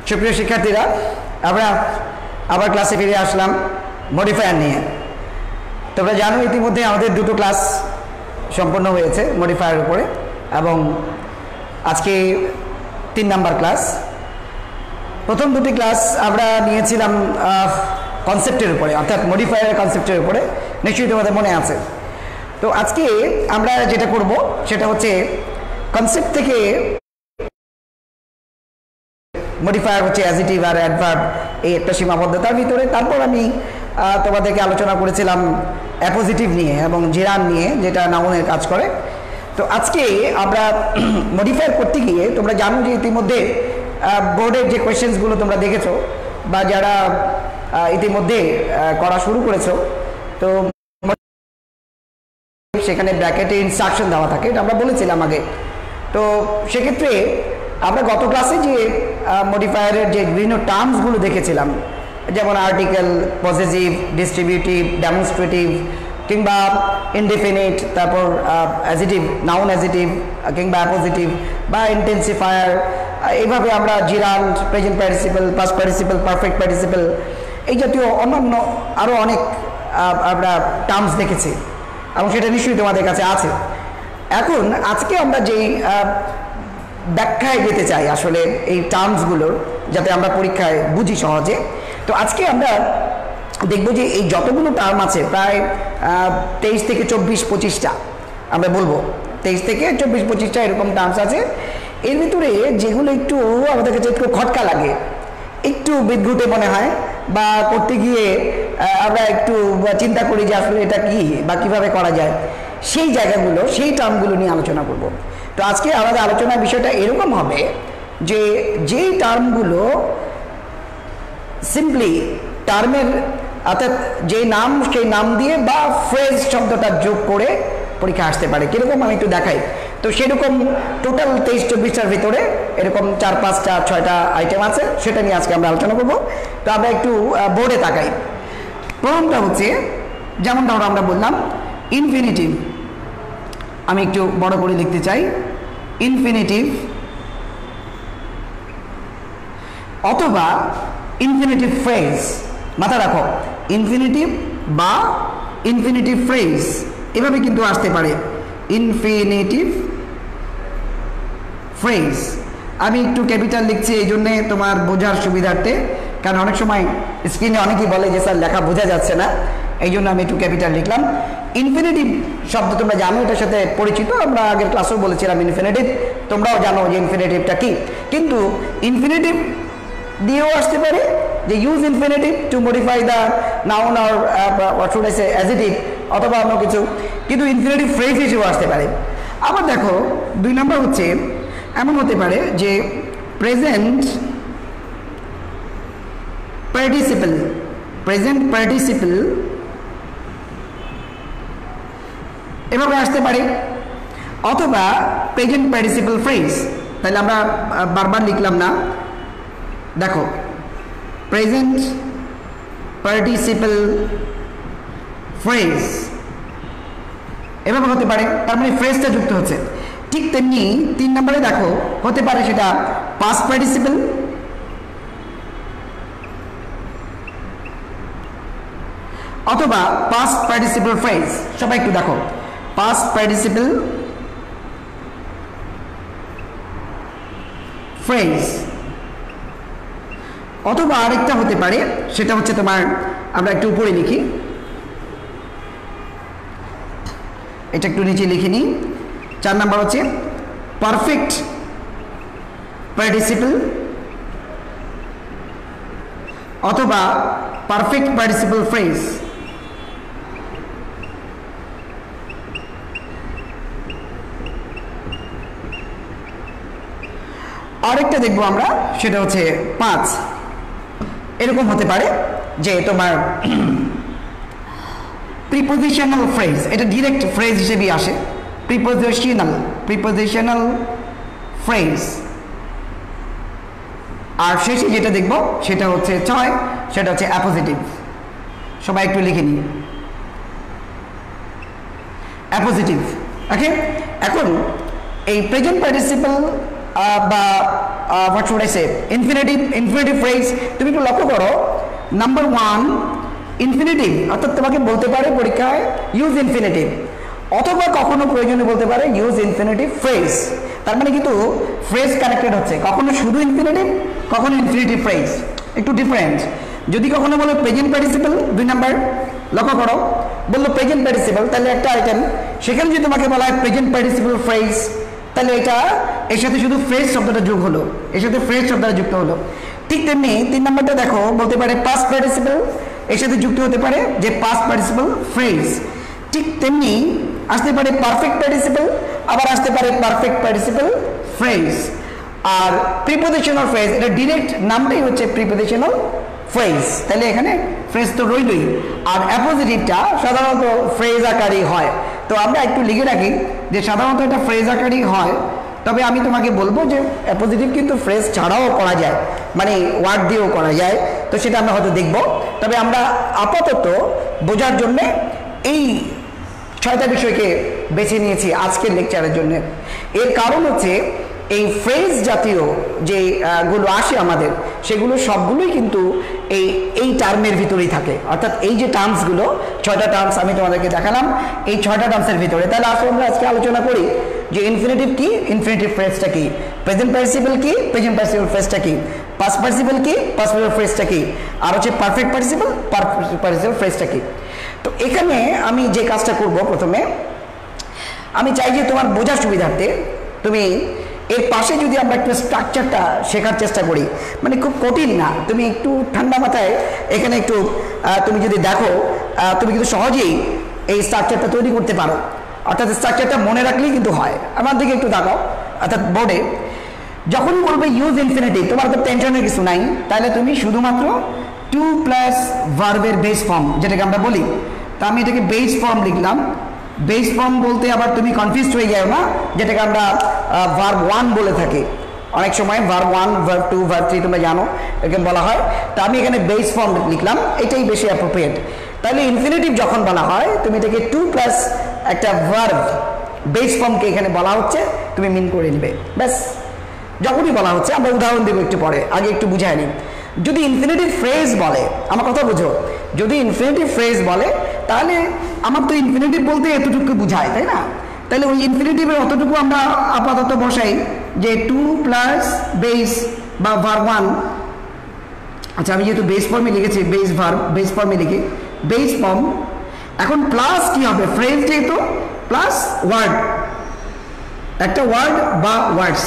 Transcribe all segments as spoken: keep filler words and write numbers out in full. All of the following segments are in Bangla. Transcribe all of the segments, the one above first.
সুপ্রিয় শিক্ষার্থীরা, আমরা আবার ক্লাসে ফিরে আসলাম মডিফায়ার নিয়ে। তোমরা জানো ইতিমধ্যে আমাদের দুটো ক্লাস সম্পন্ন হয়েছে মডিফায়ার উপরে, এবং আজকে তিন নাম্বার ক্লাস। প্রথম দুটি ক্লাস আমরা নিয়েছিলাম কনসেপ্টের উপরে, অর্থাৎ মডিফায়ারের কনসেপ্টের উপরে, নিশ্চয়ই তোমাদের মনে আছে। তো আজকে আমরা যেটা করব সেটা হচ্ছে কনসেপ্ট থেকে মডিফায়ার হচ্ছে অ্যাজিটিভ আর অ্যাডভার্ব, এই একটা সীমাবদ্ধতার ভিতরে। তারপর আমি তোমাদেরকে আলোচনা করেছিলাম অ্যাপোজিটিভ নিয়ে এবং জিরান নিয়ে, যেটা নাউনের কাজ করে। তো আজকে আমরা মডিফায়ার করতে গিয়ে তোমরা জানো যে ইতিমধ্যে বোর্ডের যে কোয়েশ্চেন্সগুলো তোমরা দেখেছো বা যারা ইতিমধ্যে করা শুরু করেছো, তো সেখানে ব্র্যাকেটে ইনস্ট্রাকশন দেওয়া থাকে, এটা আমরা বলেছিলাম আগে। তো সেক্ষেত্রে আমরা গত ক্লাসে যে মডিফায়ারের যে বিভিন্ন টার্মসগুলো দেখেছিলাম, যেমন আর্টিকেল, পজেসিভ, ডিস্ট্রিবিউটিভ, ডেমনস্ট্রেটিভ, কিংবা ইনডিফিনিট, তারপর অ্যাজিটিভ, নাউন অ্যাজিটিভ, কিংবা অ্যাপোজিটিভ বা ইন্টেন্সিফায়ার, এইভাবে আমরা gerund, present participle, past participle, perfect participle, এই জাতীয় অন্যান্য আরও অনেক আমরা টার্মস দেখেছি, এবং সেটা নিশ্চয়ই তোমাদের কাছে আছে। এখন আজকে আমরা যেই ব্যাখ্যায় যেতে চাই আসলে এই টার্মসগুলোর, যাতে আমরা পরীক্ষায় বুঝি সহজে। তো আজকে আমরা দেখব যে এই যতগুলো টার্ম আছে, প্রায় তেইশ থেকে চব্বিশ পঁচিশটা আমরা বলবো, তেইশ থেকে চব্বিশ পঁচিশটা এরকম টার্মস আছে। এর ভিতরে যেগুলো একটু আমাদের কাছে একটু খটকা লাগে, একটু বিদ্ঘুটে মনে হয়, বা করতে গিয়ে আমরা একটু চিন্তা করি যে আসলে এটা কি বা কিভাবে করা যায়, সেই জায়গাগুলো, সেই টার্মগুলো নিয়ে আলোচনা করব। তো আজকে আমাদের আলোচনার বিষয়টা এরকম হবে যে যেই টার্মগুলো সিম্পলি টার্মের, অর্থাৎ যে নাম সেই নাম দিয়ে বা ফ্রেজ শব্দটা যোগ করে পরীক্ষা আসতে পারে, কীরকম আমি একটু দেখাই। তো সেরকম টোটাল তেইশ চব্বিশটার ভিতরে এরকম চার পাঁচটা ছয়টা আইটেম আছে, সেটা নিয়ে আজকে আমরা আলোচনা করব। তো আমরা একটু বোর্ডে তাকাই। প্রথমটা হচ্ছে, যেমন ধরো আমরা বললাম ইনফিনিটিভ, আমি একটু বড় করে লিখতে চাই, ইনফিনিটিভ অথবা ইনফিনিটিভ ফ্রেজ। মাথা রাখো, ইনফিনিটিভ বা ইনফিনিটিভ ফ্রেজ এভাবে কিন্তু আসতে পারে, ইনফিনিটিভ ফ্রেজ। আমি একটু ক্যাপিটাল লিখছি এই জন্যে তোমার বোঝার সুবিধার্থে, কারণ অনেক সময় স্ক্রিনে অনেকেই বলে যে স্যার লেখা বোঝা যাচ্ছে না, এই জন্য আমি একটু ক্যাপিটাল লিখলাম। ইনফিনিটিভ শব্দ তোমরা জানো, এটার সাথে পরিচিত, আমরা আগের ক্লাসেও বলেছিলাম ইনফিনিটিভ, তোমরাও জানো যে ইনফিনিটিভটা কি। কিন্তু ইনফিনিটিভ দিয়েও আসতে পারে, যে use infinitive to modify the noun or what should I say adjective, অথবা অন্য কিছু, কিন্তু ইনফিনিটিভ ফ্রেজ হিসেবেও আসতে পারে। আবার দেখো দুই নম্বর হচ্ছে, এমন হতে পারে যে প্রেজেন্ট পার্টিসিপল, প্রেজেন্ট পার্টিসিপল এভাবে আসতে পারে, অথবা প্রেজেন্ট পার্টিসিপল ফ্রেজ। তাহলে আমরা বারবার লিখলাম না, দেখো প্রেজেন্ট পার্টিসিপল ফ্রেজ এভাবে হতে পারে, তার মানে ফ্রেজটা যুক্ত হচ্ছে। ঠিক তেমনি তিন নম্বরে দেখো হতে পারে সেটা পাস্ট পার্টিসিপল অথবা পাস্ট পার্টিসিপল ফ্রেজ। সবাই একটু দেখো, পাস্ট পার্টিসিপল ফ্রেজ, অথবা আরেকটা হতে পারে, সেটা হচ্ছে তোমার, আমরা একটু উপরে লিখি, এটা একটু নিচে লিখে নিই। চার নাম্বার হচ্ছে পারফেক্ট পার্টিসিপল অথবা পারফেক্ট পার্টিসিপল ফ্রেজ। আরেকটা দেখবো আমরা, সেটা হচ্ছে পাঁচ। এরকম হতে পারে যে তোমার প্রিপোজিশনাল ফ্রেজ, এটা ডিরেক্ট ফ্রেজ হিসেবেই আসে, প্রিপোজিশনাল, প্রিপোজিশনাল ফ্রেজ। আর শেষে যেটা দেখব সেটা হচ্ছে ছয়, সেটা হচ্ছে অ্যাপোজিটিভ। সবাই একটু লিখে নিই, অ্যাপোজিটিভ। ওকে, এখন এই প্রেজেন্ট পার্টিসিপল বা what should I say infinitive infinitive phrase তুমি একটু লক্ষ্য করো নাম্বার ওয়ান ইনফিনিটিভ অর্থাৎ তোমাকে বলতে পারে পরীক্ষায় ইউজ ইনফিনিটিভ অথবা কখনো প্রয়োজনে বলতে পারে ইউজ ইনফিনিটিভ ফ্রেজ তার মানে কিন্তু ফ্রেজ কানেক্টেড হচ্ছে কখনো শুধু ইনফিনিটিভ কখনো ইনফিনিটিভ ফ্রেজ একটু ডিফারেন্স যদি কখনো বলো প্রেজেন্ট পার্টিসিপল দুই নাম্বার লক্ষ্য করো বললো প্রেজেন্ট পার্টিসিপল তাহলে একটা আইটেম সেখানে যদি তোমাকে বলা হয় প্রেজেন্ট পার্টিসিপল ফ্রেজ তাহলে এটা এর সাথে শুধু ফ্রেজ শব্দটা যোগ হলো এর সাথে ফ্রেজ শব্দটা যুক্ত হলো ঠিক তেমনি তিন নাম্বারটা দেখো বলতে পারে পাস্ট পার্টিসিপল এর সাথে যুক্ত হতে পারে যে পাস্ট পার্টিসিপল ফ্রেজ ঠিক তেমনি আসতে পারে পারফেক্ট পার্টিসিপল আবার আসতে পারে পারফেক্ট পার্টিসিপল ফ্রেজ আর প্রিপোজিশনাল ফ্রেজ এটা ডিরেক্ট নামটাই হচ্ছে প্রিপোজিশনাল ফ্রেজ তাহলে এখানে ফ্রেজ তো রইলই আর অ্যাপোজিটিভটা সাধারণত ফ্রেজ আকারই হয় তো আমরা একটু লিখে রাখি যে সাধারণত এটা ফ্রেজ আকারই হয় তবে আমি তোমাকে বলবো যে অ্যাপোজিটিভ কিন্তু ফ্রেজ ছাড়াও করা যায় মানে ওয়ার্ড দিয়েও করা যায় তো সেটা আমরা হয়তো দেখব তবে আমরা আপাতত বোঝার জন্য এই ছয়টা বিষয়কে বেছে নিয়েছি আজকের লেকচারের জন্য এর কারণ হচ্ছে এই ফ্রেজ জাতীয় যে গুলো আসে আমাদের সেগুলো সবগুলোই কিন্তু এই এই টার্মের ভিতরেই থাকে অর্থাৎ এই যে টার্মসগুলো ছয়টা টার্মস আমি তোমাদেরকে দেখালাম এই ছয়টা টার্মসের ভিতরে তাহলে আসলে আমরা আজকে আলোচনা করি যে ইনফিনিটিভ কি ইনফিনিটিভ ফ্রেজটা কি প্রেজেন্ট পার্টিসিপল কি প্রেজেন্ট পার্টিসিপল ফ্রেজটা কি পাস্ট পার্টিসিপল কি পাস্ট পার্টিসিপল ফ্রেজটা কি আর হচ্ছে পারফেক্ট পার্টিসিপল পারফেক্ট পার্টিসিপল ফ্রেজটা কি তো এখানে আমি যে কাজটা করব প্রথমে আমি চাই যে তোমার বোঝার সুবিধার্থে তুমি এর পাশে যদি আমরা একটু স্ট্রাকচারটা শেখার চেষ্টা করি মানে খুব কঠিন না তুমি একটু ঠান্ডা মাথায় এখানে একটু তুমি যদি দেখো তুমি কিন্তু সহজেই এই স্ট্রাকচারটা তৈরি করতে পারো অর্থাৎ স্ট্রাকচারটা মনে রাখলেই কিন্তু হয় আমার দিকে একটু তাকাও অর্থাৎ বোর্ডে যখনই বলবে ইউজ ইনফিনিটিভ তোমার তো টেনশনের কিছু নাই তাহলে তুমি শুধুমাত্র টু প্লাস ভার্বের বেস ফর্ম যেটাকে আমরা বলি তা আমি এটাকে বেস ফর্ম লিখলাম বেস ফর্ম বলতে আবার তুমি কনফিউজ হয়ে যাও না যেটাকে আমরা ভার্ব ওয়ান বলে থাকি অনেক সময় verb one verb two verb three তোমরা জানো এরকম বলা হয় তা আমি এখানে বেস ফর্ম লিখলাম এটাই বেশি অ্যাপ্রোপ্রিয়েট তাহলে ইনফিনিটিভ যখন বলা হয় তুমি এটাকে টু প্লাস একটা ভার্ব বেস ফর্মকে এখানে বলা হচ্ছে তুমি মিন করে নেবে ব্যাস যখনই বলা হচ্ছে আমরা উদাহরণ দেবো একটু পরে আগে একটু বুঝাই নিই যদি ইনফিনিটিভ ফ্রেজ বলে আমার কথা বুঝো যদি ইনফিনিটিভ ফ্রেজ বলে তাহলে আমার তো ইনফিনিটিভ বলতে এতটুকু বুঝায় তাই না তাহলে ওই ইনফিনিটিভের অতটুকু আমরা আপাতত বসাই যে টু প্লাস বেস বা ভার্ব ওয়ান আচ্ছা আমি যেহেতু বেস ফর্মে লিখেছি বেস ভার্ব বেস ফর্মে লিখি বেস ফর্ম এখন প্লাস কি হবে ফ্রেজ যেহেতু প্লাস ওয়ার্ড একটা ওয়ার্ড বা ওয়ার্ডস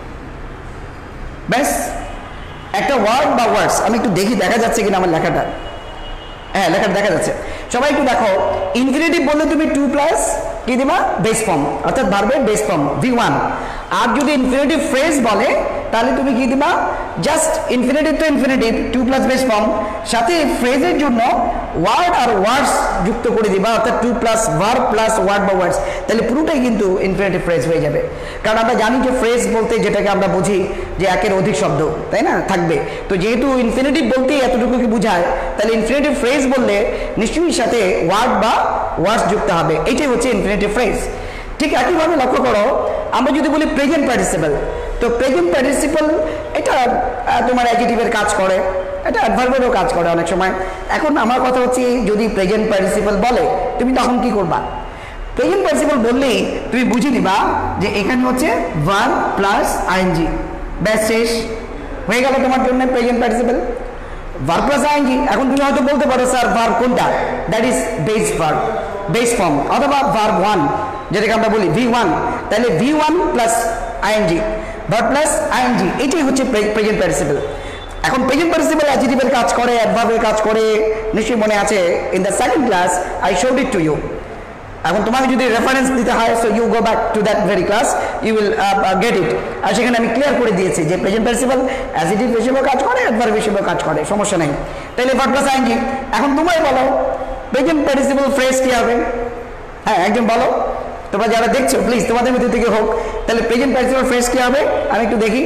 ব্যাস একটা ওয়ার্ড বা ওয়ার্ডস আমি একটু দেখি দেখা যাচ্ছে কিনা আমার লেখাটা হ্যাঁ লেখাটা দেখা যাচ্ছে সবাই একটু দেখো ইনফিনিটিভ বললে তুমি টু প্লাস কি দিবা বেস ফর্ম অর্থাৎ ভার্বের বেস ফর্ম ভি ওয়ান আর যদি ইনফিনিটিভ ফ্রেজ বলে তাহলে তুমি কি দিবা জাস্ট ইনফিনিটিভ তো infinitive to plus base form সাথে ফ্রেজের জন্য ওয়ার্ড আর ওয়ার্ডস যুক্ত করে দিবা অর্থাৎ to plus verb plus word বা ওয়ার্ডস তাহলে পুরোটাই কিন্তু ইনফিনিটিভ ফ্রেজ হয়ে যাবে কারণ আমরা জানি যে ফ্রেজ বলতে যেটাকে আমরা বুঝি যে একের অধিক শব্দ তাই না থাকবে তো যেহেতু ইনফিনিটিভ বলতেই এতটুকু কি বোঝায় তাহলে ইনফিনিটিভ ফ্রেজ বললে নিশ্চয়ই সাথে ওয়ার্ড বা ওয়ার্ডস যুক্ত হবে এটাই হচ্ছে ইনফিনিটিভ ফ্রেজ ঠিক একইভাবে লক্ষ্য করো আমরা যদি বলি প্রেজেন্ট পার্টিসিপল তো প্রেজেন্ট পার্টিসিপল এটা তোমার অ্যাডজেক্টিভের কাজ করে এটা অ্যাডভার্বেরও কাজ করে অনেক সময় এখন আমার কথা হচ্ছে যদি প্রেজেন্ট পার্টিসিপল বলে তুমি তখন কি করবা প্রেজেন্ট পার্টিসিপল বললেই তুমি বুঝে নিবা যে এখানে হচ্ছে ভার্ব প্লাস আইএনজি ব্যাস শেষ হয়ে গেল তোমার জন্য present participle verb plus ING এখন তুমি হয়তো বলতে পারো স্যার ভার্ব কোনটা that is base verb base form অথবা ভার্ব ওয়ান যেটাকে আমরা বলি ভি ওয়ান তাহলে V one plus ING verb plus ING এটাই হচ্ছে প্রেজেন্ট পার্টিসিপল এখন প্রেজেন্ট পার্টিসিপল অ্যাডজেক্টিভের কাজ করে অ্যাডভার্বের কাজ করে নিশ্চয়ই মনে আছে in the second class I showed it to you এখন তোমাকে যদি রেফারেন্স দিতে হয় so you go back to that very class you will get it আর সেখানে আমি ক্লিয়ার করে দিয়েছি যে প্রেজেন্ট পার্টিসিপল অ্যাডজেক্টিভ হিসেবেও কাজ করে অ্যাডভার্ব হিসেবেও কাজ করে সমস্যা নেই তাহলে ভার্ব প্লাস আইএনজি এখন তোমায় বলো প্রেজেন্ট পার্টিসিপল ফ্রেজ কি হবে হ্যাঁ একদম বলো তোমরা যারা দেখছো প্লিজ তোমাদের মধ্যে থেকে হোক তাহলে প্রেজেন্ট পার্টিসিপল ফ্রেজ কি হবে আমি একটু দেখি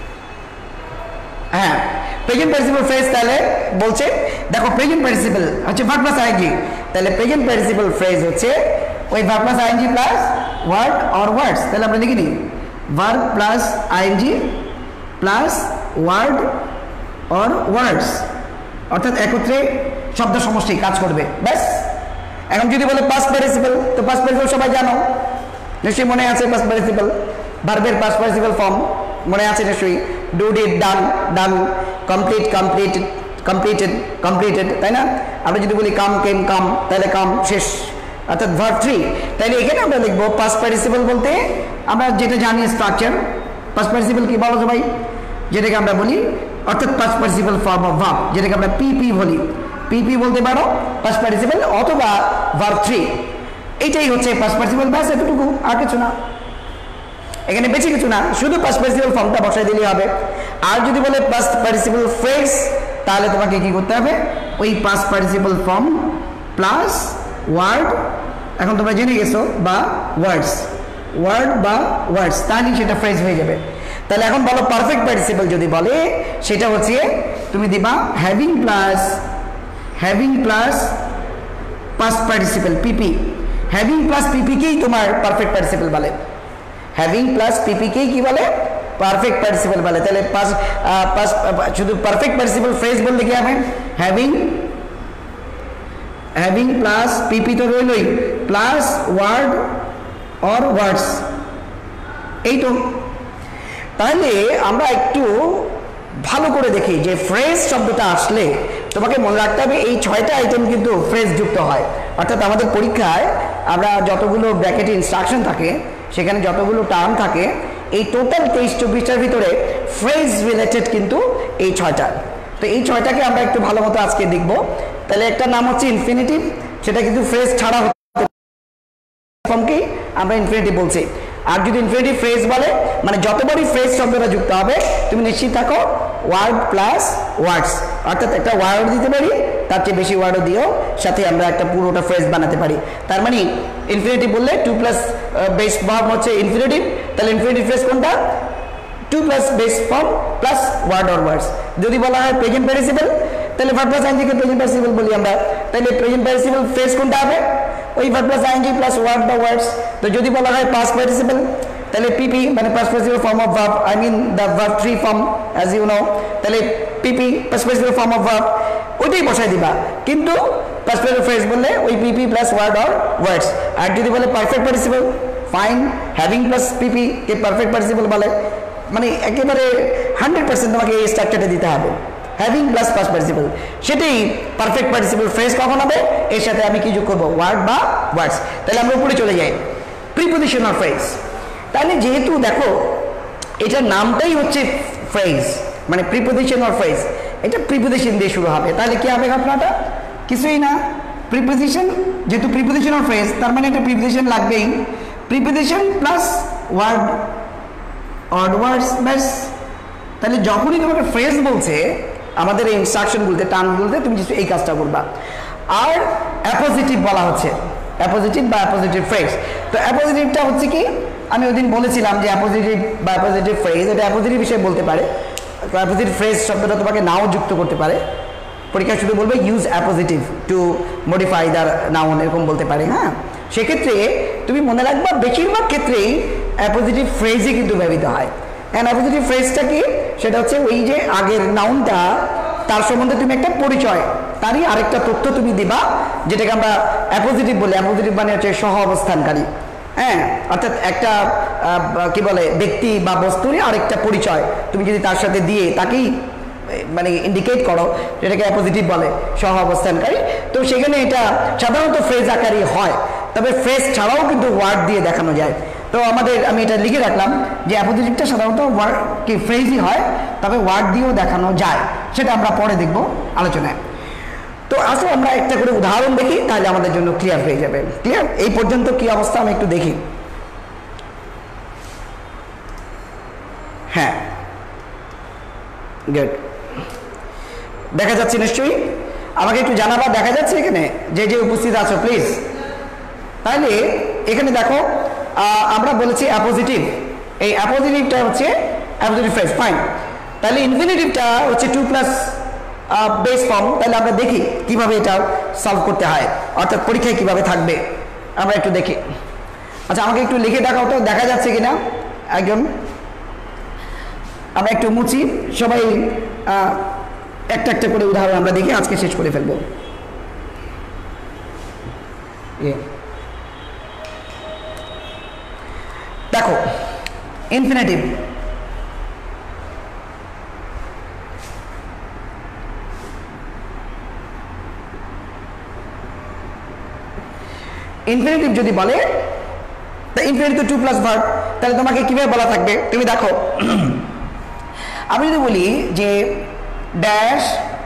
হ্যাঁ প্রেজেন্ট পার্টিসিপল ফ্রেজ তাহলে বলছে দেখো প্রেজেন্ট পার্টিসিপল হচ্ছে ভার্ব প্লাস আইএনজি তাহলে প্রেজেন্ট পার্টিসিপল ফ্রেজ হচ্ছে ওই verb plus ING plus word or words তাহলে আমরা লিখি নি verb plus ING plus word or words, অর্থাৎ একত্রে শব্দ সমষ্টি কাজ করবে, ব্যাস। এখন যদি বলে পাস্ট পার্টিসিপল, তো পাস্ট পার্টিসিপল সবাই জানো নিশ্চয়ই, মনে আছে পাস্ট পার্টিসিপল, ভার্বের পাস্ট পার্টিসিপল ফর্ম মনে আছে নিশ্চয়ই, do did done done, complete complete completed completed, তাই না? আমরা যদি বলি কাম কেম কাম, তাহলে কাম শেষ, অর্থাৎ ভার্ব থ্রি। তাহলে এখানে আমরা লিখবো পাস্ট পার্টিসিপল বলতে আমরা যেটা জানি স্ট্রাকচার, পাস্ট পার্টিসিপল কি বলো সবাই, যেটাকে আমরা বলি অর্থাৎ past participle form of verb, যেটাকে আমরা পিপি বলি, পিপি বলতে পারো পাস্ট পার্টিসিপল অথবা ভার্ব থ্রি, এইটাই হচ্ছে পাস্ট পার্টিসিপল, ব্যাস এতটুকু, আর কিছু না, এখানে বেশি কিছু না, শুধু পাস্ট পার্টিসিপল ফর্মটা বসাই দিলেই হবে। আর যদি বলে পাস্ট পার্টিসিপল ফ্রেজ, তাহলে তোমাকে কি করতে হবে, ওই past participle form plus word, এখন তোমরা জেনে গেছো, বা ওয়ার্ডস, ওয়ার্ড বা ওয়ার্ডস, তাহলেই সেটা ফ্রেজ হয়ে যাবে। তাহলে এখন বলো পারফেক্ট পার্টিসিপল যদি বলে, সেটা হচ্ছে তুমি দিবা having plus having plus past participle PP, having plus পিপিকেই তোমার পারফেক্ট পার্টিসিপল বলে, হ্যাভিং প্লাস পিপিকেই কি বলে, পারফেক্ট পার্টিসিপল বলে। তাহলে পাস পাস শুধু পারফেক্ট পার্টিসিপল ফ্রেজ বলতে কি হবে, হ্যাভিং হ্যাভিং প্লাস পিপি তো রইলই, প্লাস ওয়ার্ড অর ওয়ার্ডস, এই তো। তাহলে আমরা একটু ভালো করে দেখি যে ফ্রেজ শব্দটা আসলে তোমাকে মনে রাখতে হবে এই ছয়টা আইটেম কিন্তু ফ্রেজ যুক্ত হয়, অর্থাৎ আমাদের পরীক্ষায় আমরা যতগুলো ব্র্যাকেটে ইনস্ট্রাকশন থাকে, সেখানে যতগুলো টার্ম থাকে, এই টোটাল তেইশ চব্বিশটার ভিতরে ফ্রেজ রিলেটেড কিন্তু এই ছয়টা। তো এই ছয়টাকে আমরা একটু ভালো মতো আজকে দেখব। তাহলে একটা নাম হচ্ছে ইনফিনিটিভ, সেটা কিন্তু ফ্রেজ ছাড়া ফর্মকেই আমরা ইনফিনিটিভ বলছি। আর যদি ইনফিনিটিভ ফ্রেজ বলে, মানে যতবারই ফ্রেজ শব্দটা যুক্ত হবে, তুমি নিশ্চিত থাকো ওয়ার্ড প্লাস ওয়ার্ডস, অর্থাৎ একটা ওয়ার্ড দিতে পারি, তার চেয়ে বেশি ওয়ার্ডও দিও, সাথে আমরা একটা পুরোটা ফ্রেজ বানাতে পারি। তার মানে ইনফিনিটিভ বললে টু প্লাস বেস ভার্ব হচ্ছে ইনফিনিটিভ, তাহলে ইনফিনিটিভ ফ্রেজ কোনটা, to plus base form plus word or words. যদি বলা হয় প্রেজেন্ট পার্টিসিপল, তাহলে ভার্ব প্লাস আইএনজি কে প্রেজেন্ট পার্টিসিপল বলি আমরা, তাহলে প্রেজেন্ট পার্টিসিপল ফ্রেজ কোনটা হবে, ওই verb plus ING plus word বা ওয়ার্ডস। তো যদি বলা হয় পাস্ট পার্টিসিপল, তাহলে পিপি মানে past participle form of verb, I mean the verb three form as you know, তাহলে PP past participle form of verb, ওইটাই বসাই দিবা। কিন্তু পাস্ট পার্টিসিপল ফ্রেজ বললে ওই PP plus word or words. আর যদি বলে perfect participle, fine, having plus PP কে পারফেক্ট পার্টিসিপল বলে, মানে একেবারে হান্ড্রেড পার্সেন্ট তোমাকে এই স্ট্রাকচারটা দিতে হবে, হ্যাভিং প্লাস পাস্ট পার্টিসিপল, সেটাই পারফেক্ট পার্টিসিপল ফ্রেজ কখন হবে, এর সাথে আমি কি যোগ করবো, ওয়ার্ড বা ওয়ার্ডস। তাহলে আমরা উপরে চলে যাই, প্রিপোজিশন অর ফ্রেজ। তাহলে যেহেতু দেখো এটার নামটাই হচ্ছে ফ্রেজ, মানে প্রিপোজিশন অর ফ্রেজ, এটা প্রিপোজিশন দিয়ে শুরু হবে, তাহলে কি হবে ঘটনাটা, কিছুই না, প্রিপোজিশন, যেহেতু প্রিপোজিশন অর ফ্রেজ, তার মানে একটা প্রিপোজিশন লাগবেই, preposition plus word or words, ব্যাস। তাহলে যখনই তোমাকে ফ্রেজ বলছে আমাদের এই ইনস্ট্রাকশন বলতে, টার্ম বলতে, তুমি এই কাজটা করবা। আর অ্যাপোজিটিভ বলা হচ্ছে, অ্যাপোজিটিভ বা অ্যাপোজিটিভ ফ্রেজ। তো অ্যাপোজিটিভটা হচ্ছে কি, আমি ওই দিন বলেছিলাম যে অ্যাপোজিটিভ বা অ্যাপোজিটিভ ফ্রেজ, এটা অ্যাপোজিটিভ বিষয়ে বলতে পারে, অ্যাপোজিটিভ ফ্রেজ শব্দটা তোমাকে নাও যুক্ত করতে পারে, পরীক্ষায় শুধু বলবে use appositive to modify the noun, এরকম বলতে পারে। হ্যাঁ, সেক্ষেত্রে তুমি মনে রাখবা বেশিরভাগ ক্ষেত্রেই অ্যাপোজিটিভ ফ্রেজই কিন্তু ব্যবহৃত হয়। অ্যান্ড অ্যাপোজিটিভ ফ্রেজটা কি, সেটা হচ্ছে ওই যে আগের নাউনটা, তার সম্বন্ধে তুমি একটা পরিচয়, তারই আরেকটা তথ্য তুমি দিবা, যেটাকে আমরা অ্যাপোজিটিভ বলি। অ্যাপোজিটিভ মানে হচ্ছে সহ অবস্থানকারী, হ্যাঁ, অর্থাৎ একটা কি বলে ব্যক্তি বা বস্তুরই আরেকটা পরিচয় তুমি যদি তার সাথে দিয়ে তাকেই মানে ইন্ডিকেট করো, যেটাকে অ্যাপোজিটিভ বলে, সহ অবস্থানকারী। তো সেখানে এটা সাধারণত ফ্রেজ আকারই হয়, তবে ফ্রেজ ছাড়াও কিন্তু ওয়ার্ড দিয়ে দেখানো যায়। তো আমাদের আমি এটা লিখে রাখলাম যে অ্যাপোজিটিভটা সাধারণত ওয়ার্ড কি ফ্রেজই হয়, তবে ওয়ার্ড দিয়েও দেখানো যায়, সেটা আমরা পরে দেখব আলোচনায়। তো আসলে আমরা একটা করে উদাহরণ দেখি, তাহলে আমাদের জন্য ক্লিয়ার হয়ে যাবে। ক্লিয়ার? এই পর্যন্ত কি অবস্থা আমি একটু দেখি। হ্যাঁ, গুড, দেখা যাচ্ছে নিশ্চয়ই, আমাকে একটু জানাবা দেখা যাচ্ছে এখানে, যে যে উপস্থিত আছো প্লিজ। তাহলে এখানে দেখো আমরা বলেছি অ্যাপোজিটিভ, এই অ্যাপোজিটিভটা হচ্ছে অ্যাপোজিটিভ ফ্রেজ, ফাইন। তাহলে ইনফিনিটিভটা হচ্ছে টু প্লাস বেস ফর্ম। তাহলে আমরা দেখি কিভাবে এটা সলভ করতে হয়, অর্থাৎ পরীক্ষায় কিভাবে থাকবে আমরা একটু দেখি। আচ্ছা, আমাকে একটু লিখে দেখাও তো, দেখা যাচ্ছে কিনা। একজন আমরা একটু মুছি সবাই একটা একটা করে উদাহরণ আমরা দেখে আজকে শেষ করে ফেলবো। দেখো ইনফিনিটিভ, ইনফিনিটিভ যদি বলে ইনফিনিটিভ টু প্লাস ভার্ব, তাহলে তোমাকে কিভাবে বলা থাকবে? তুমি দেখো আমি যদি বলি যে dash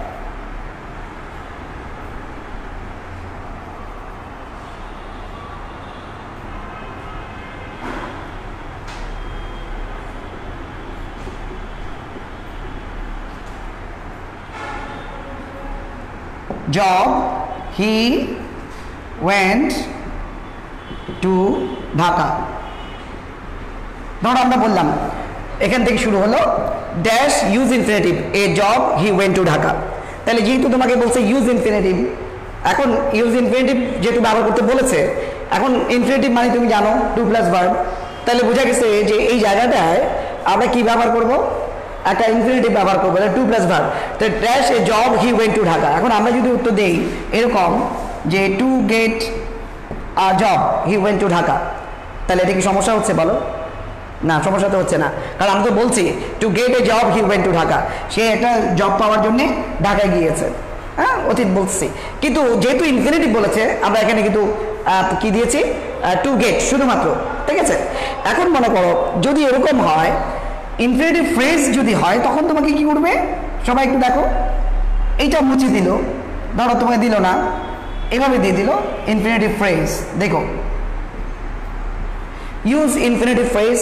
job he went to Dhaka. ধরো আমরা বললাম এখান থেকে শুরু হলো dash use infinitive a job he went to Dhaka. তাহলে যেহেতু তোমাকে বলছে ইউজ ইনফিনিটিভ, এখন ইউজ ইনফিনিটিভ যেহেতু ব্যবহার করতে বলেছে, এখন ইনফিনিটিভ মানে তুমি জানো টু প্লাস ভার্ব, তাহলে বোঝা গেছে যে এই জায়গাটায় আমরা কি ব্যবহার করব? একটা ইনফিনিটিভ ব্যবহার করবো, টু প্লাস ভার্ব। তো dash a job he went to Dhaka. এখন আমরা যদি উত্তর দেই এরকম যে to get a job he went to Dhaka, তাহলে এটা কি সমস্যা হচ্ছে বলো? না, সমস্যা তো হচ্ছে না, কারণ আমি তো বলছি to get a job he went to Dhaka, সে একটা জব পাওয়ার জন্য ঢাকায় গিয়েছে। হ্যাঁ, অতীত বলছি, কিন্তু যেহেতু ইনফিনিটিভ বলেছে আমরা এখানে কিন্তু কি দিয়েছি? টু গেট শুধুমাত্র, ঠিক আছে? এখন মনে করো যদি এরকম হয় ইনফিনিটিভ ফ্রেজ যদি হয় তখন তোমাকে কি করবে? সবাই একটু দেখো, এইটা মুছে দিল, ধরো তোমাকে দিল না, এভাবে দিয়ে দিল ইনফিনিটিভ ফ্রেজ। দেখো use infinitive phrase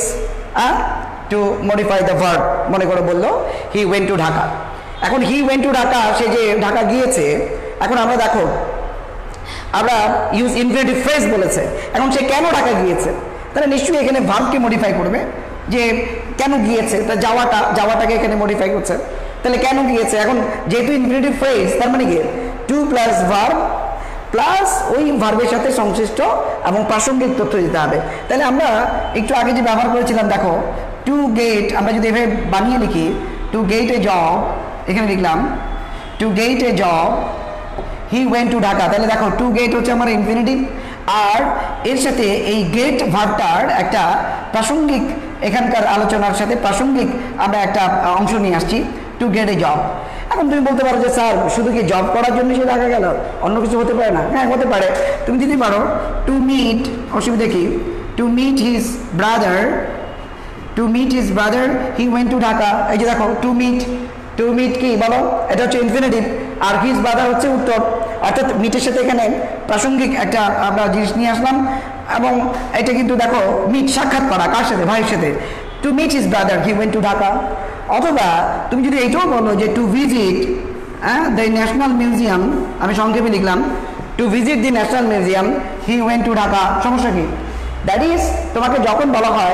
to modify the verb. মনে করো বললো হি ওয়েন্ট টু ঢাকা। এখন হি ওয়েন্ট টু ঢাকা, সে যে ঢাকা গিয়েছে, এখন আমরা দেখো আমরা ইউজ ইনফিনিটিভ ফ্রেজ বলেছে, এখন সে কেন ঢাকা গিয়েছে? তাহলে নিশ্চয়ই এখানে ভার্বকে মডিফাই করবে, যে কেন গিয়েছে, তা যাওয়াটা যাওয়াটাকে এখানে মডিফাই করছে। তাহলে কেন গিয়েছে, এখন যেহেতু ইনফিনিটিভ ফ্রেজ তার মানে কি টু প্লাস ভার্ব প্লাস ওই ভার্বের সাথে সংশ্লিষ্ট এবং প্রাসঙ্গিক তথ্য দিতে হবে। তাহলে আমরা একটু আগে যে ব্যবহার করেছিলাম দেখো টু গেট, আমরা যদি এভাবে বানিয়ে লিখি টু গেট এ জব, এখানে লিখলাম to get a job he went to Dhaka. তাহলে দেখো টু গেট হচ্ছে আমার ইনফিনিটিভ, আর এর সাথে এই গেট ভার্বটার একটা প্রাসঙ্গিক, এখানকার আলোচনার সাথে প্রাসঙ্গিক আমরা একটা অংশ নিয়ে আসছি টু গেট এ জব। এখন তুমি বলতে পারো যে স্যার শুধু কি জব করার জন্য সে ঢাকা গেল, অন্য কিছু হতে পারে না? হ্যাঁ, হতে পারে। তুমি দিতে পারো টু মিট, অসুবিধা কি? To meet his brother, to meet his brother he went to Dhaka. এই যে দেখো টু মিট, টু মিট কি বলো? এটা হচ্ছে ইনফিনিটিভ, আর হিজ ব্রাদার হচ্ছে উত্তর, অর্থাৎ মিটের সাথে এখানে প্রাসঙ্গিক একটা আমরা জিনিস নিয়ে আসলাম। এবং এটা কিন্তু দেখো মিট সাক্ষাৎ করা, কার সাথে? ভাইয়ের সাথে। To meet his brother he went to Dhaka. অথবা তুমি যদি এইটাও বলো যে টু ভিজিট হ্যাঁ দ্য ন্যাশনাল মিউজিয়াম, আমি সংক্ষেপে লিখলাম to visit the national museum he went to Dhaka. সমস্যা কি? দ্যাট ইজ তোমাকে যখন বলা হয়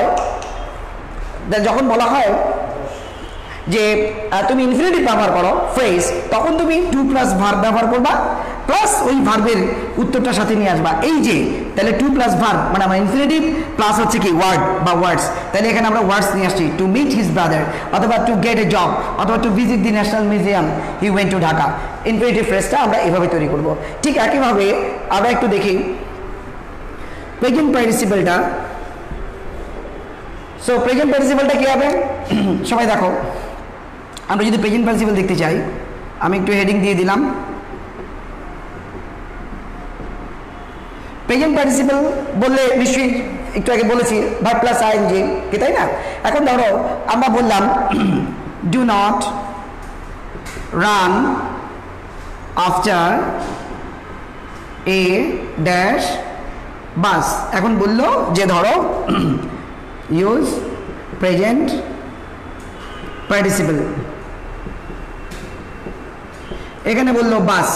যখন বলা হয় যে তুমি ইনফিনিটিভ ব্যবহার করো ফ্রেজ, তখন তুমি টু প্লাস ভার্ব ব্যবহার করবা, প্লাস ওই ভার্বের উত্তরটার সাথে নিয়ে আসবা। এই যে তাহলে টু প্লাস ভার্ব মানে আমার ইনফিনিটিভ প্লাস হচ্ছে কি ওয়ার্ড বা ওয়ার্ডস, তাহলে এখানে আমরা ওয়ার্ডস নিয়ে আসছি টু মিট হিজ ব্রাদার, অথবা টু গেট এ জব, অথবা to visit the national museum he went to Dhaka. Infinitive ফ্রেজটা আমরা এভাবে তৈরি করব। ঠিক একইভাবে আমরা একটু দেখি প্রেজেন্ট পার্টিসিপলটা। সো প্রেজেন্ট পার্টিসিপলটা কি হবে? সবাই দেখো, আমরা যদি প্রেজেন্ট পার্টিসিপল দেখতে চাই, আমি একটু হেডিং দিয়ে দিলাম প্রেজেন্ট পার্টিসিপল বললে নিশ্চয়ই একটু আগে বলেছি ভার্ব প্লাস আইএনজি, কি তাই না? এখন ধরো আমরা বললাম do not run after a dash bus. এখন বললো যে ধরো ইউজ প্রেজেন্ট পার্টিসিপল, এখানে বললো বাস।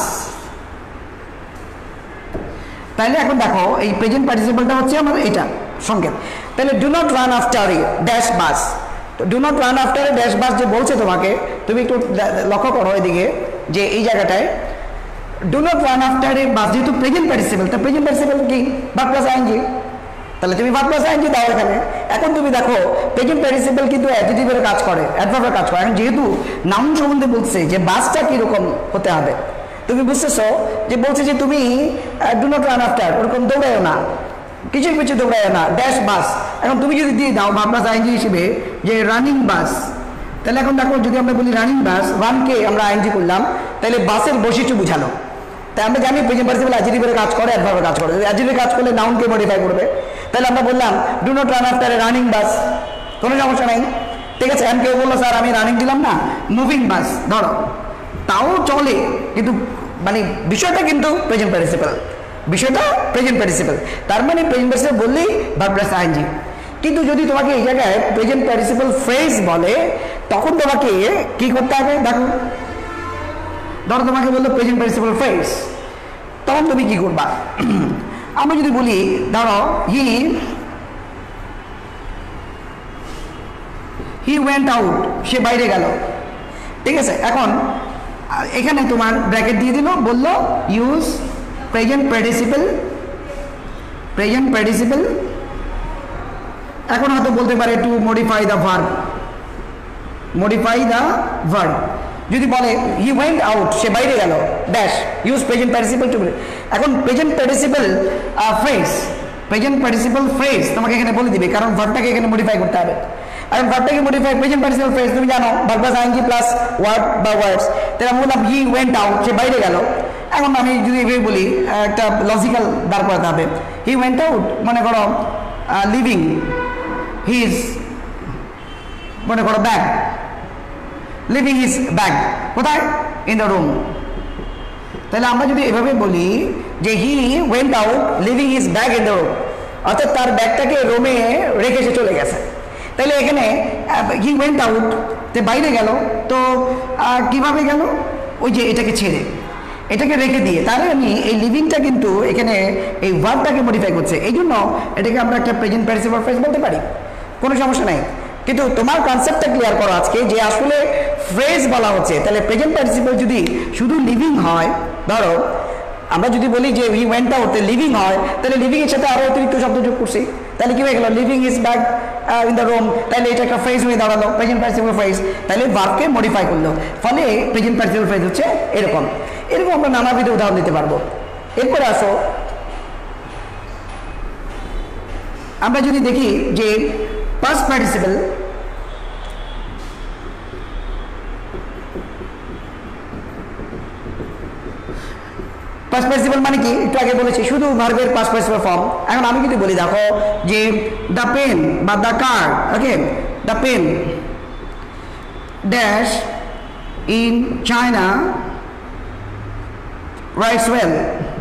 তাহলে এখন দেখো এই প্রেজেন্ট পার্টিসিপলটা হচ্ছে আমাদের এটা সংকেত। তাহলে do not run after a dash bus, তো do not run after a dash bus যে বলছে তোমাকে, তুমি একটু লক্ষ্য করো এদিকে যে এই জায়গাটায় do not run after a bus যেহেতু প্রেজেন্ট পার্টিসিপল, তা প্রেজেন্ট পার্টিসিপল কি? Verb plus ING. তাহলে তুমি ভার্ব প্লাস আইএনজি দাও এখানে। এখন তুমি দেখো প্রেজেন্ট পার্টিসিপল কিন্তু অ্যাডজেক্টিভের কাজ করে, অ্যাডভার্বের কাজ করে। এখন যেহেতু নাউন সম্বন্ধে বলছে যে বাসটা কিরকম হতে হবে, তুমি বুঝতেছো যে বলছে যে তুমি ডু নট রান আফটার, ওরকম দৌড়ায়ও না, কিছুর পিছু দৌড়ায়ও না, ড্যাশ বাস। এখন তুমি যদি দিয়ে দাও ভার্ব প্লাস আইএনজি হিসেবে যে রানিং বাস, তাহলে এখন দেখো যদি আমরা বলি রানিং বাস, রানকে আমরা আইএনজি করলাম, তাহলে বাসের বৈশিষ্ট্য বুঝালো। তাই আমরা জানি প্রেজেন্ট পার্টিসিপল অ্যাডজেক্টিভের কাজ করে, অ্যাডভার্বের কাজ করে। যদি অ্যাডজেক্টিভের কাজ করলে নাউনকে মডিফাই করবে, তাহলে আমরা বললাম do not run after a running bus, কোনো সমস্যা নাই, ঠিক আছে। আমি কেউ বললো স্যার আমি রানিং দিলাম না, মুভিং বাস ধরো, তাও চলে, কিন্তু মানে বিষয়টা কিন্তু প্রেজেন্ট পার্টিসিপল, বিষয়টা প্রেজেন্ট পার্টিসিপল। তার মানে প্রেজেন্ট পার্টিসিপল বললেই ভার্ব প্লাস আইএনজি। কিন্তু যদি তোমাকে এই জায়গায় প্রেজেন্ট পার্টিসিপল ফ্রেজ বলে, তখন তোমাকে কি করতে হবে দেখো। ধরো তোমাকে বললো প্রেজেন্ট পার্টিসিপল ফ্রেজ, তখন তুমি কি করবা? আমরা যদি বলি ধরো হি হি ওয়েন্ট আউট, সে বাইরে গেল, ঠিক আছে। এখন এখানে তোমার ব্র্যাকেট দিয়ে দিল, বললো use present participle, present participle. এখন হয়তো বলতে পারে to modify the verb, modify the verb. যদি বলে হি ওয়েন্ট আউট, সে বাইরে গেল, dash use present participle to. এখন present participle phrase, present participle phrase তোমাকে এখানে বলে দিবে, কারণ ভার্বটাকে এখানে মডিফাই করতে হবে। এখন ভার্বটাকে মডিফাই, প্রেজেন্ট পার্টিসিপল ফ্রেজ তুমি জানো verb plus ING plus word বা ওয়ার্ডস। তাহলে আমি বললাম হি ওয়েন্ট আউট, সে বাইরে গেল। এখন আমি যদি এভাবে বলি, একটা লজিক্যাল দাঁড় করাতে হবে। হি ওয়েন্ট আউট মনে করো লিভিং হিজ, মনে করো ব্যাগ, লিভিং হিজ ব্যাগ কোথায়? In the room. তাহলে আমরা যদি এভাবে বলি যে he went out leaving his bag in the room, অর্থাৎ তার ব্যাগটাকে রুমে রেখে সে চলে গেছে। তাহলে এখানে হি ওয়েন্ট আউট, তে বাইরে গেল, তো কিভাবে গেল? ওই যে এটাকে ছেড়ে, এটাকে রেখে দিয়ে। তাহলে আমি এই লিভিংটা কিন্তু এখানে এই ভার্বটাকে মডিফাই করছে, এই জন্য এটাকে আমরা একটা প্রেজেন্ট পার্টিসিপল ফ্রেজ বলতে পারি, কোনো সমস্যা নাই। কিন্তু তোমার কনসেপ্টটা ক্লিয়ার করো আজকে, যে আসলে ফ্রেজ বলা হচ্ছে, তাহলে প্রেজেন্ট পার্টিসিপল যদি শুধু লিভিং হয়, ধরো আমরা যদি বলি যে হি ওয়েন্ট আউট লিভিং হয়, তাহলে লিভিং এর সাথে আরো অতিরিক্ত শব্দ যোগ করছি, তাহলে কি হয়ে গেল? Leaving his bag in the room. তাহলে এটা একটা ফ্রেজ হয়ে দাঁড়ালো, প্রেজেন্ট পার্টিসিপল ফ্রেজ। তাহলে ভার্বকে মডিফাই করলো, ফলে প্রেজেন্ট পার্টিসিপল ফ্রেজ হচ্ছে এরকম। এরকম আমরা নানাবিধ উদাহরণ দিতে পারবো। এরপরে আসো আমরা যদি দেখি যে পাস্ট পার্টিসিপল, পাস্ট পার্টিসিপল মানে কি একটু আগে বলেছি, শুধু ভার্বের পাস্ট পার্টিসিপল ফর্ম। এখন আমি যদি বলি দেখো যে দ্য পেন বা the car, okay, the pen dash in China writes well.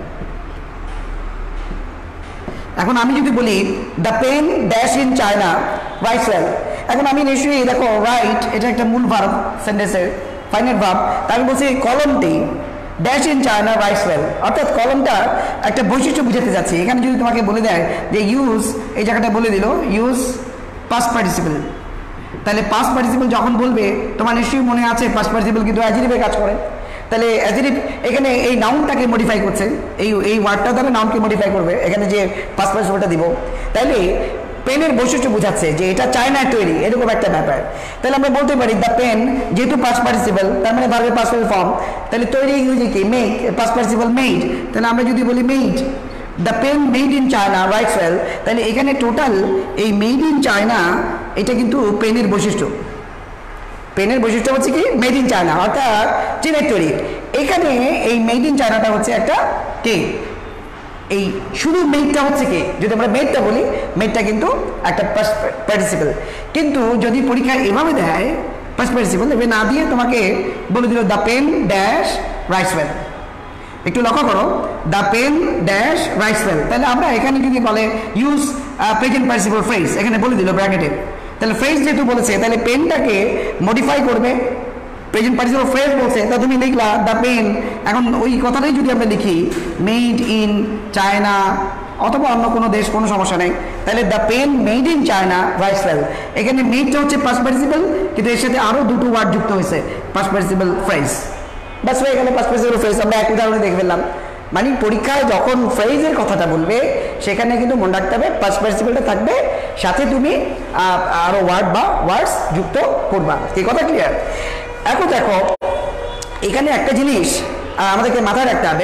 এখন আমি যদি বলি the pen dash in China writes well, এখন আমি নিশ্চয়ই দেখো রাইট এটা একটা মূল ভার্ব সেন্টেন্সের, ফাইনাইট ভার্ব। তাই আমি বলছি কলমটি dash in China writes well, অর্থাৎ কলমটা একটা বৈশিষ্ট্য বুঝাতে যাচ্ছে। এখানে যদি তোমাকে বলে দেয় যে ইউজ, এই জায়গাটা বলে দিল ইউজ পাস্ট পার্টিসিপল, তাহলে পাস্ট পার্টিসিপল যখন বলবে তোমার নিশ্চয়ই মনে আছে পাস্ট পার্টিসিপল কিন্তু অ্যাডজেক্টিভে কাজ করে। তাহলে অ্যাডজেক্টিভ এখানে এই নাউনটাকে মডিফাই করছে, এই এই ওয়ার্ডটা দ্বারা নাউনকে মডিফাই করবে, এখানে যে পাস্ট পার্টিসিপলটা দিব। তাহলে পেনের বৈশিষ্ট্য বোঝাচ্ছে যে এটা চায়নায় তৈরি, এরকম একটা ব্যাপার। তাহলে আমরা বলতে পারি দ্য পেন, যেহেতু পাস্ট পার্টিসিপল তার মানে ভার্বের পাস্ট পার্টিসিপল ফর্ম, তাহলে তৈরি ইংরেজি কি? Make, past participle made. তাহলে আমরা যদি বলি made, the pen made in China writes well, তাহলে এখানে টোটাল এই মেড ইন চায়না এটা কিন্তু পেনের বৈশিষ্ট্য। পেনের বৈশিষ্ট্য হচ্ছে কি? মেড ইন চায়না, অর্থাৎ চীনের তৈরি। এখানে এই মেড ইন চায়নাটা হচ্ছে একটা কি? এই শুধু মেডটা হচ্ছে কি? যদি আমরা মেডটা বলি, মেডটা কিন্তু একটা পাস্ট পার্টিসিপল। কিন্তু যদি পরীক্ষায় এভাবে দেয় পাস্ট পার্টিসিপল, এভাবে না দিয়ে তোমাকে বলে দিল the pen dash writes well, একটু লক্ষ্য করো, the pen dash writes well. তাহলে আমরা এখানে যদি বলে ইউজ প্রেজেন্ট পার্টিসিপল ফ্রেজ, এখানে বলে দিল ব্র্যাকেটে, তাহলে ফ্রেজ যেহেতু বলেছে তাহলে পেনটাকে মডিফাই করবে, প্রেজেন্ট পার্টিসিপল ফ্রেজ বলছে, তা তুমি লিখলা দ্য পেন। এখন ওই কথাটাই যদি আমরা লিখি মেড ইন চায়না অথবা অন্য কোনো দেশ, কোনো সমস্যা নেই। তাহলে the pen made in China writes well, এখানে মেডটা হচ্ছে পাস্ট পার্টিসিপল, কিন্তু এর সাথে আরও দুটো ওয়ার্ড যুক্ত হয়েছে, পাস্ট পার্টিসিপল ফ্রেজ। বাস হয়ে গেল পাস্ট পার্টিসিপল ফ্রেজ। আমরা এক উদাহরণে দেখে ফেললাম। মানে পরীক্ষায় যখন ফ্রেজের কথাটা বলবে সেখানে কিন্তু মনে রাখতে হবে পাস্ট পার্টিসিপলটা থাকবে, সাথে তুমি আরো ওয়ার্ড বা ওয়ার্ডস যুক্ত করবা। এই কথা ক্লিয়ার? এখন দেখো এখানে একটা জিনিস আমাদেরকে মাথায় রাখতে হবে,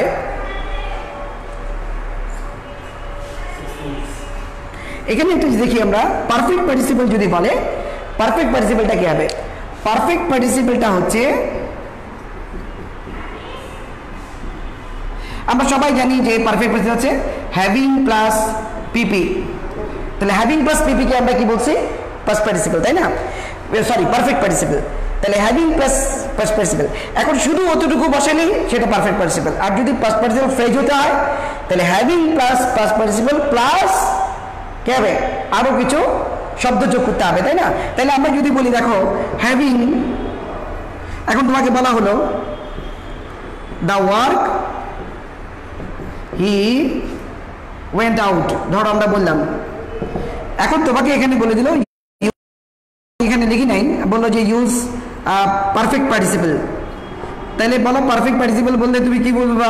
এখানে একটা দেখি আমরা পারফেক্ট পার্টিসিপল যদি বলে, পারফেক্ট পার্টিসিপলটা কি হবে? পারফেক্ট পার্টিসিপলটা হচ্ছে, আমরা সবাই জানি যে পারফেক্ট পার্টিসিপল হচ্ছে হ্যাভিং প্লাস পিপি, তাহলে হ্যাভিং প্লাস পিপি কে আমরা কি বলছি? পাস্ট পার্টিসিপল, তাই না? Sorry, perfect participle. তাহলে হ্যাভিং প্লাস পাস্ট পার্টিসিপল, এখন শুধু অতটুকু বসালেই সেটা পারফেক্ট পার্টিসিপল। আর যদি পাস্ট পার্টিসিপল ফ্রেজ হতে হয় তাহলে having plus past participle plus কি হবে? আরো কিছু শব্দ যোগ করতে হবে, তাই না? তাহলে আমরা যদি বলি দেখো হ্যাভিং, এখন তোমাকে বলা হলো the work he went out, ধরো আমরা বললাম, এখন তোমাকে এখানে বলে দিল, এখানে লিখি নাই, বললো যে ইউজ পারফেক্ট পার্টিসিপল, তাহলে বলো পারফেক্ট পার্টিসিপল বললে তুমি কি বলবা?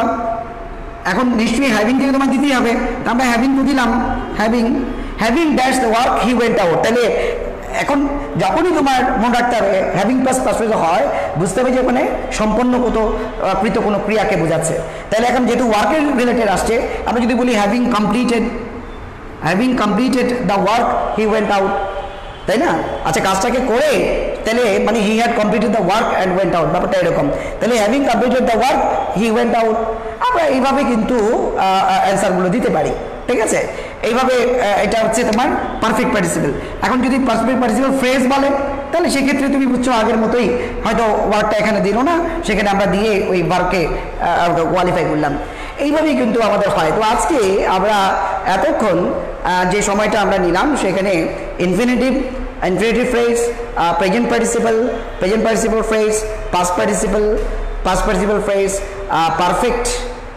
এখন নিশ্চয়ই হ্যাভিং থেকে তোমার দিতেই হবে, আমরা হ্যাভিং দিলাম, having having dash the work he went out. তাহলে এখন যখনই তোমার মনে রাখতে হবে হ্যাভিং প্লাস পাস্ট হয়, বুঝতে হবে যে ওখানে সম্পন্ন কত কৃত কোনো ক্রিয়াকে বোঝাচ্ছে। তাহলে এখন যেহেতু ওয়ার্কের রিলেটেড আসছে, আমরা যদি বলি having completed, having completed the work he went out, তাই না? আচ্ছা, কাজটাকে করে তাহলে মানে he had completed the work and went out, ব্যাপারটা এরকম। তাহলে having completed the work he went out, আমরা এইভাবে কিন্তু অ্যান্সারগুলো দিতে পারি, ঠিক আছে? এইভাবে এটা হচ্ছে তোমার পারফেক্ট পার্টিসিপল। এখন যদি পারফেক্ট পার্টিসিপল ফ্রেজ বলে তাহলে সেক্ষেত্রে তুমি বুঝছো আগের মতোই, হয়তো ওয়ার্কটা এখানে দিল না, সেখানে আমরা দিয়ে ওই ওয়ার্ককে কোয়ালিফাই করলাম। এইভাবেই কিন্তু আমাদের হয়। তো আজকে আমরা এতক্ষণ যে সময়টা আমরা নিলাম সেখানে infinitive, infinitive phrase, present participle, present participle phrase, past participle, past participle phrase, perfect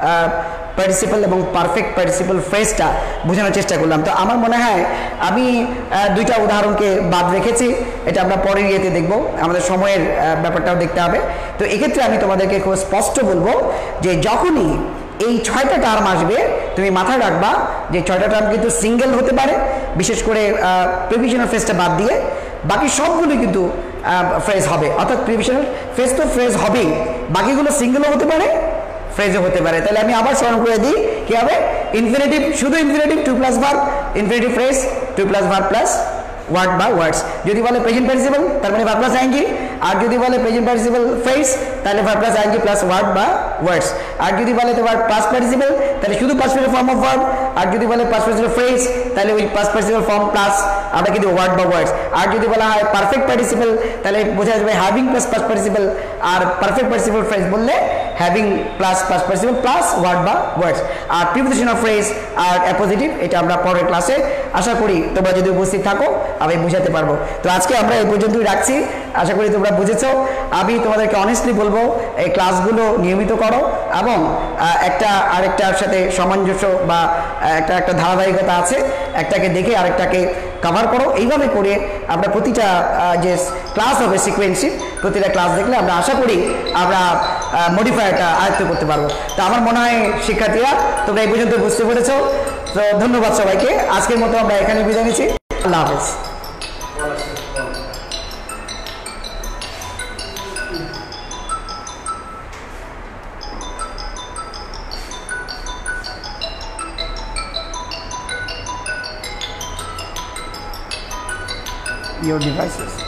participle এবং পারফেক্ট পার্টিসিপল ফ্রেজটা বোঝানোর চেষ্টা করলাম। তো আমার মনে হয় আমি দুইটা উদাহরণকে বাদ রেখেছি, এটা আমরা পরের ইয়েতে দেখব, আমাদের সময়ের ব্যাপারটাও দেখতে হবে। তো এক্ষেত্রে আমি তোমাদেরকে খুব স্পষ্ট বলবো যে যখনই এই ছয়টা টার্ম আসবে তুমি মাথায় রাখবা যে ছয়টা টার্ম কিন্তু সিঙ্গেল হতে পারে, বিশেষ করে প্রিভিশনাল ফ্রেজটা বাদ দিয়ে বাকি সবগুলো কিন্তু ফ্রেজ হবে, অর্থাৎ প্রিভিশনাল ফ্রেজ তো ফ্রেজ হবেই, বাকিগুলো সিঙ্গেলও হতে পারে, ফ্রেজও হতে পারে। তাহলে আমি আবার স্মরণ করে দিই, কি হবে? ইনফিনিটিভ, শুধু infinitive to plus verb, infinitive phrase to plus verb plus word বা ওয়ার্ডস। যদি বলে প্রেজেন্ট পার্টিসিপল তার মানে ভার্ব প্লাস আইএনজি, আর যদি বলে প্রেজেন্ট পার্টিসিপল ফ্রেজ তাহলে verb plus ING plus word বা ওয়ার্ডস। আর যদি বলে তোমার পাস্ট পার্টিসিপল তাহলে শুধু past participle form of verb, আর যদি বলে পাস্ট পার্টিসিপল ফ্রেজ তাহলে ওই পাস্ট পার্টিসিপল ফর্ম প্লাস আমরা কিন্তু ওয়ার্ড বা ওয়ার্ডস। আর যদি বলা হয় পারফেক্ট পার্টিসিপল তাহলে বোঝা যাবে হ্যাভিং প্লাস পাস্ট পার্টিসিপল, আর পারফেক্ট পার্টিসিপল ফ্রেজ বললে having plus past participle plus word বা ওয়ার্ডস। আর প্রিপোজিশন অফ ফ্রেজ আর অ্যাপোজিটিভ এটা আমরা পরের ক্লাসে আশা করি তোমরা যদি উপস্থিত থাকো আমি বুঝাতে পারবো। তো আজকে আমরা এই পর্যন্তই রাখছি, আশা করি তোমরা বুঝেছো। আমি তোমাদেরকে অনেস্টলি বলবো এই ক্লাসগুলো নিয়মিত করো এবং একটা আরেকটার সাথে সামঞ্জস্য বা একটা একটা ধারাবাহিকতা আছে, একটাকে দেখে আরেকটাকে কভার করো। এইভাবে করে আমরা প্রতিটা যে ক্লাস হবে সিকোয়েন্সি, প্রতিটা ক্লাস দেখলে আমরা আশা করি আমরা মডিফায়ারটা আয়ত্ত করতে পারবো। তো আমার মনে হয় শিক্ষার্থীরা তোমরা এই পর্যন্ত বুঝতে পেরেছো। তো ধন্যবাদ সবাইকে, আজকের মতো আমরা এখানে বিদায় নিচ্ছি। আল্লাহ হাফেজ। Your devices.